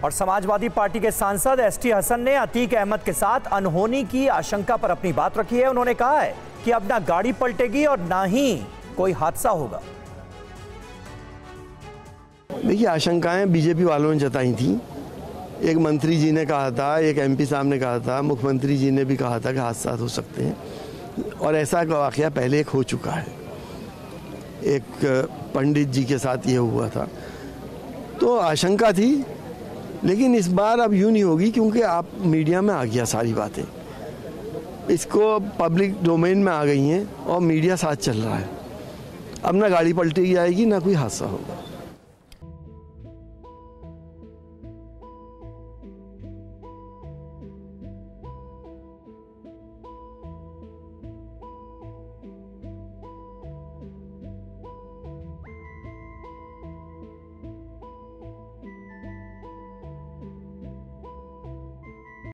और समाजवादी पार्टी के सांसद एसटी हसन ने अतीक अहमद के साथ अनहोनी की आशंका पर अपनी बात रखी है। उन्होंने कहा है कि अब ना गाड़ी पलटेगी और ना ही कोई हादसा होगा। देखिए, आशंकाएं बीजेपी वालों ने जताई थी। एक मंत्री जी ने कहा था, एक एमपी साहब ने कहा था, मुख्यमंत्री जी ने भी कहा था कि हादसा हो सकते हैं और ऐसा का वाकया पहले एक हो चुका है। एक पंडित जी के साथ ये हुआ था, तो आशंका थी। लेकिन इस बार अब यूँ नहीं होगी, क्योंकि आप मीडिया में आ गया सारी बातें, इसको पब्लिक डोमेन में आ गई हैं और मीडिया साथ चल रहा है। अब ना गाड़ी पलटी जाएगी ना कोई हादसा होगा।